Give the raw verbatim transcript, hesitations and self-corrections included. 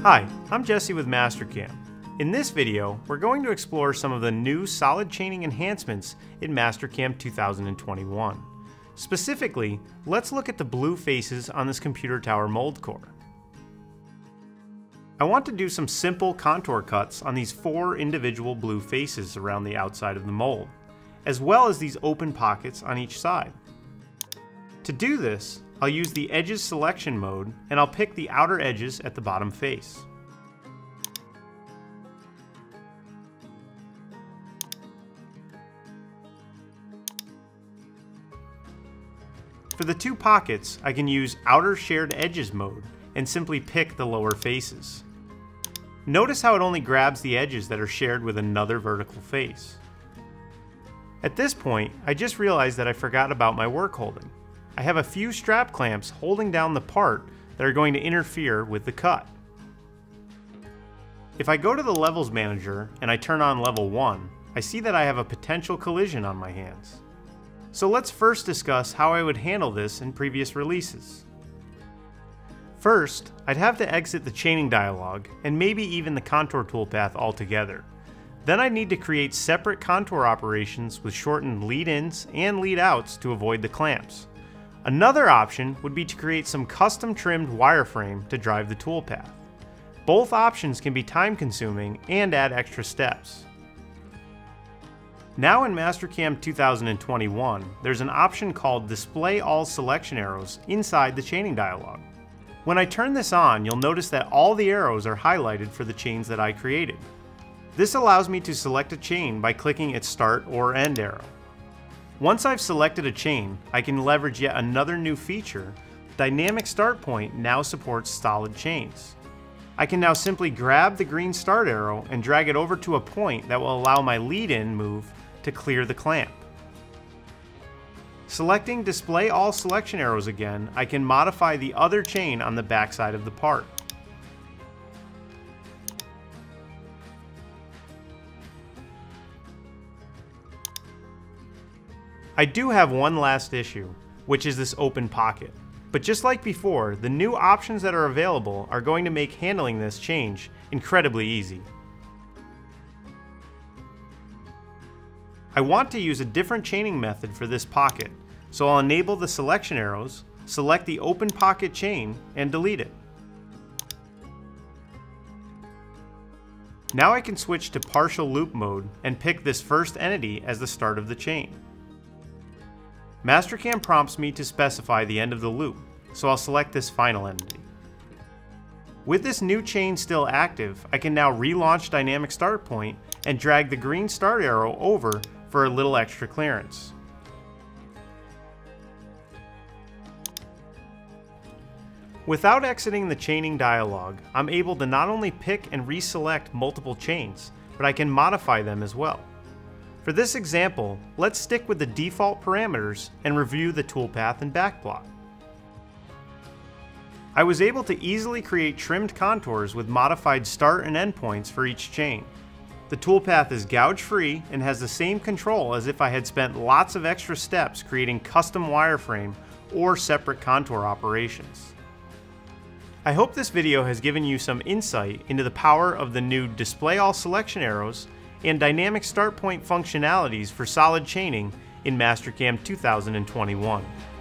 Hi, I'm Jesse with Mastercam. In this video, we're going to explore some of the new solid chaining enhancements in Mastercam two thousand twenty-one. Specifically, let's look at the blue faces on this computer tower mold core. I want to do some simple contour cuts on these four individual blue faces around the outside of the mold, as well as these open pockets on each side. To do this, I'll use the Edges selection mode, and I'll pick the outer edges at the bottom face. For the two pockets, I can use Outer Shared Edges mode and simply pick the lower faces. Notice how it only grabs the edges that are shared with another vertical face. At this point, I just realized that I forgot about my work holding. I have a few strap clamps holding down the part that are going to interfere with the cut. If I go to the Levels Manager and I turn on Level one, I see that I have a potential collision on my hands. So let's first discuss how I would handle this in previous releases. First, I'd have to exit the chaining dialog and maybe even the contour toolpath altogether. Then I'd need to create separate contour operations with shortened lead-ins and lead-outs to avoid the clamps. Another option would be to create some custom trimmed wireframe to drive the toolpath. Both options can be time-consuming and add extra steps. Now in Mastercam two thousand twenty-one, there's an option called Display All Selection Arrows inside the chaining dialog. When I turn this on, you'll notice that all the arrows are highlighted for the chains that I created. This allows me to select a chain by clicking its start or end arrow. Once I've selected a chain, I can leverage yet another new feature. Dynamic Start Point now supports solid chains. I can now simply grab the green start arrow and drag it over to a point that will allow my lead-in move to clear the clamp. Selecting Display All Selection Arrows again, I can modify the other chain on the backside of the part. I do have one last issue, which is this open pocket. But just like before, the new options that are available are going to make handling this change incredibly easy. I want to use a different chaining method for this pocket, so I'll enable the selection arrows, select the open pocket chain, and delete it. Now I can switch to partial loop mode and pick this first entity as the start of the chain. Mastercam prompts me to specify the end of the loop, so I'll select this final entity. With this new chain still active, I can now relaunch Dynamic Start Point and drag the green start arrow over for a little extra clearance. Without exiting the chaining dialog, I'm able to not only pick and reselect multiple chains, but I can modify them as well. For this example, let's stick with the default parameters and review the toolpath and backplot. I was able to easily create trimmed contours with modified start and end points for each chain. The toolpath is gouge-free and has the same control as if I had spent lots of extra steps creating custom wireframe or separate contour operations. I hope this video has given you some insight into the power of the new Display All Selection Arrows and Dynamic Start Point functionalities for solid chaining in Mastercam two thousand twenty-one.